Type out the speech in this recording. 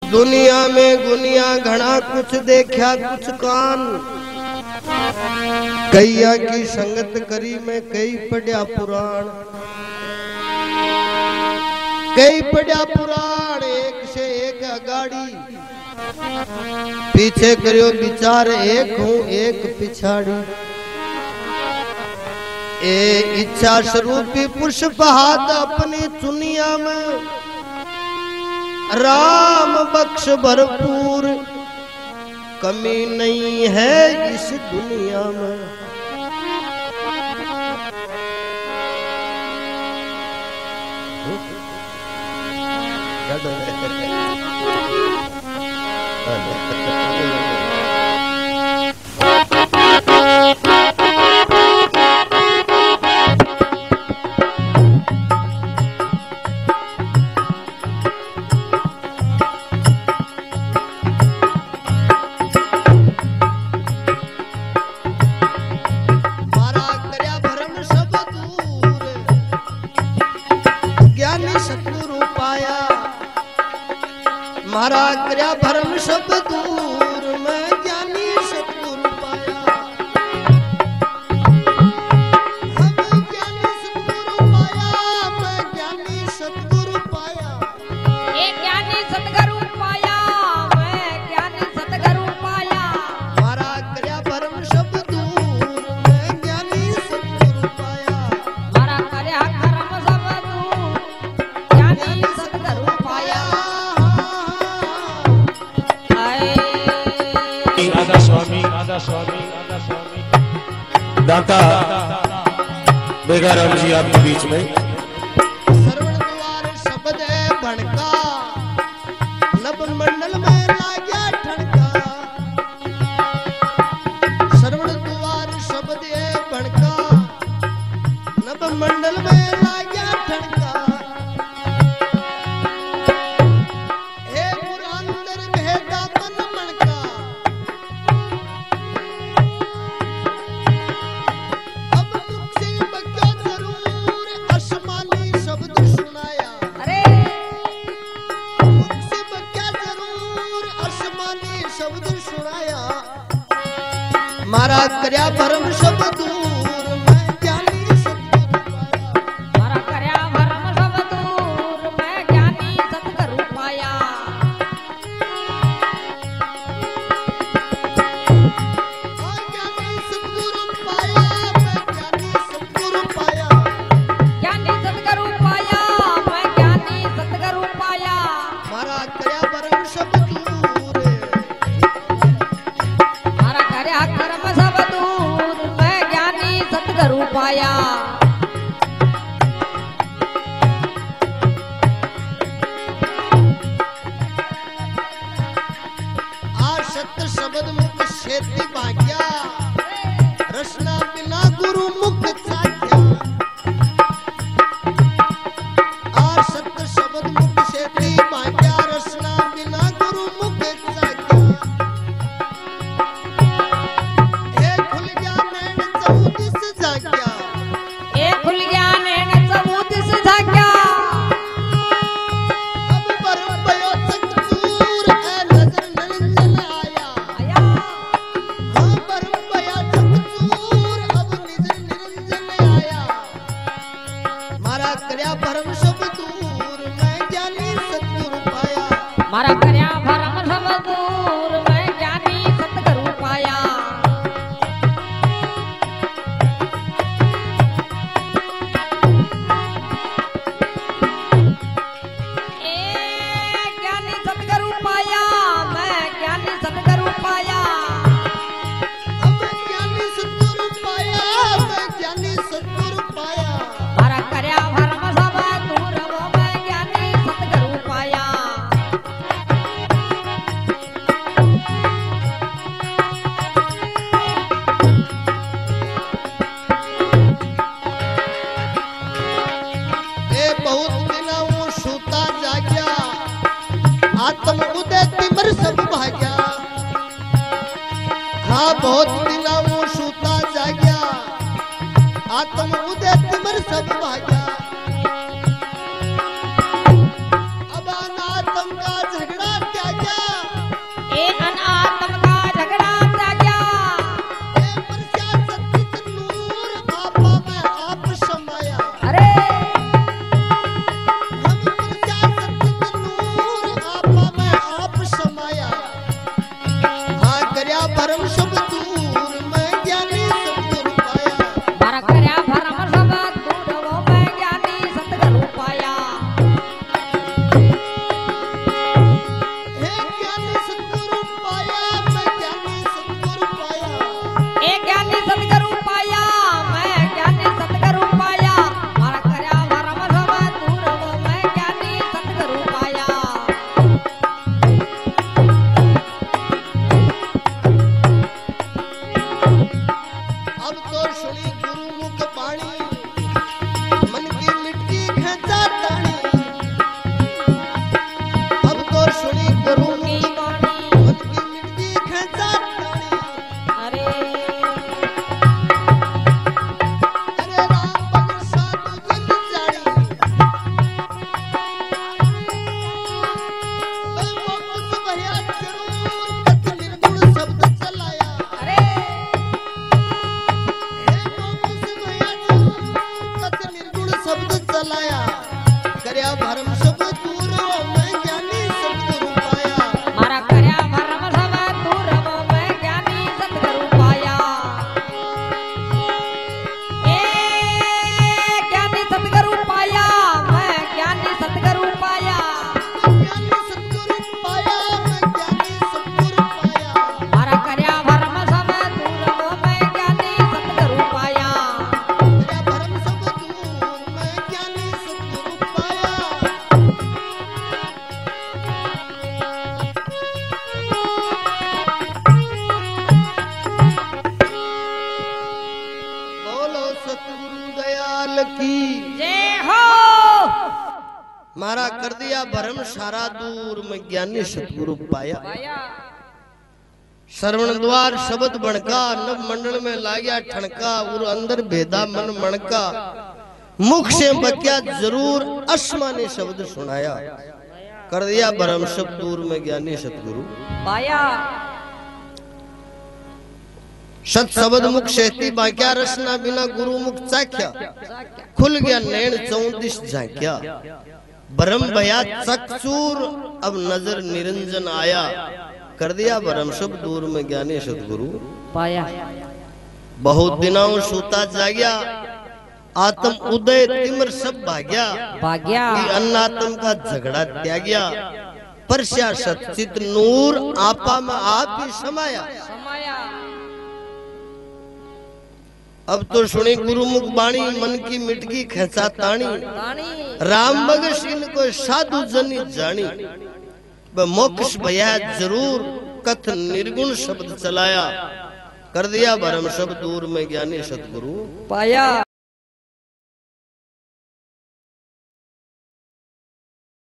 दुनिया में गुनिया घना कुछ देखा कुछ कान, कैया की संगत करी में कई पढ़िया पुराण, कई पढ़िया पुराण एक से एक अगाड़ी, पीछे करियो विचार एक हूँ एक पिछाड़ी। ए इच्छा स्वरूपी पुष्प हाथ अपनी चुनिया में, राम बख्श भरपूर कमी नहीं है इस दुनिया में। मारा कर्या भरम सब दूर मैं ज्ञानी सतगुरु पाया। हम ज्ञानी सतगुरु पाया, मैं ज्ञानी सतगुरु पाया। एक ज्ञानी सतगुरु पाया, मैं ज्ञानी सतगुरु पाया। मारा कर्या भरम सब दूर मैं ज्ञानी सतगुरु पाया। मारा कर्या भरम सब दूर ज्ञानी सतगुरु पाया। दाता बेगाराम जी आपके बीच में। श्रवण द्वार शब्द है भड़का, नभ मंडल में लाग्या ठनका। श्रवण द्वार शब्द है भड़का, नभ मंडल में लाग्या ठनका। हे पुरांतर भेदा मन मणका, मारा कर्या भरम सब दूर मैं ज्ञानी सतगुरु पाया। मारा कर्या भरम सब दूर मैं ज्ञानी सतगुरु पाया। ज्ञानी सतगुरु पाया, मैं ज्ञानी सतगुरु पाया। ज्ञानी सतगुरु पाया, मैं ज्ञानी सतगुरु पाया। मारा कर्या भरम सब दूर, मारा कर्या भरम सब दूर मैं ज्ञानी सतगुरु पाया। सत्य शब्द मुख शेती भाग्या, रसना बिना गुरु मुख साध्या। आ सत्य शब्द मुख शेती भाग्या, रसना बिना गुरु मुख साध्या। हे खुल गया नैन चौदिस जाग्या, ए खुल गया नैन चौदिस जाग्या। अब बरम भयो चकचूर है नजर निरंजन आया। हाँ बरम भया चकचूर अब निजर निरंजन आया। मारा कर्या भरम सब दूर मैं ज्ञानी सतगुरु पाया। मारा कर्या भरम सब दूर मैं ज्ञानी सतगुरु पाया। ए ज्ञानी सतगुरु पाया, मैं ज्ञानी सतगुरु पाया। अब ज्ञानी सतगुरु पाया, मैं ज्ञानी सतगुरु पाया। मारा कर्या भरम सब दूर वो मैं ज्ञानी सतगुरु पाया। ए बहुत बिना वो सूता जाग्या, आत्म उदय तिमर सब भाग्या। हाँ बहुत बिना वो सूता जाग्या, आत्म उदय तिमर सब भाग्या। अब अनात्म का झगड़ा त्याग्या, भरम सब दूर मैं ज्ञानी सतगुरु पाया मारा करया भरम सब दूर वो मैं ज्ञानी सतगुरु पाया हे ज्ञानी सतगुरु पाया मैं ज्ञानी सतगुरु पाया ए ज्ञानी सतगुरु पाया मैं ज्ञानी सतगुरु पाया मारा करया भरम सब दूर वो मैं ज्ञानी सतगुरु पाया अब तो सुनी गुरुमुख बाणी मन की मिट्टी खेचा ताणी अब तो सुनी गुरुमुख की वाणी मन की मिट्टी खेचा ताणी अरे अरे राम भगत साधु जन जानी मैं मोक्ष भया जरूर कथ निर्गुण शब्द चलाया अरे कथ निर्गुण शब्द चलाया करया भरम सब दूर मैं ज्ञानी सतगुरु पाया मारा करया भरम सब दूर वो मैं ज्ञानी सतगुरु पाया ए ज्ञानी सतगुरु पाया मैं ज्ञानी सतगुरु पाया ज्ञानी सतगुरु पाया मैं ज्ञानी सतगुरु पाया मारा करया भरम सब दूर वो मैं ज्ञानी सतगुरु पाया करया भरम सब दूर मैं ज्ञानी सतगुरु पाया बोलो सतगुरु दयाल की जय हो मारा कर दिया भरम सारा दूर मैं ज्ञानी सतगुरु पाया पाया श्रवण द्वार शब्द बनका नव मंडल में लाग्या ठणका और अंदर भेदा मन मणका मुख से बक्या जरूर आसमानी शब्द सुनाया कर दिया भरम सब दूर में ज्ञानी सतगुरु पाया सत शब्द मुख सेती बाक्या रसना बिना गुरु मुख चाख्या खुल गया नैन 34 झांक्या भरम भया चकचूर अब नजर निरंजन आया कर दिया भरम सब दूर में ज्ञानी सतगुरु पाया बहुत दिनों सूता जाग्या आत्म उदय तिमर सब भाग्या भाग्या कि अन्नात्म का झगड़ा त्याग्या परस्या सचित नूर आपा में आप ही समाया समाया अब तो सुनी गुरुमुख बाणी मन की मिटकी खेचा ताणी रानी राम भगत इनको साधु जनी जानी व मोक्ष भया जरूर कथ निर्गुण शब्द चलाया कर दिया भरम सब दूर में ज्ञानी सतगुरु पाया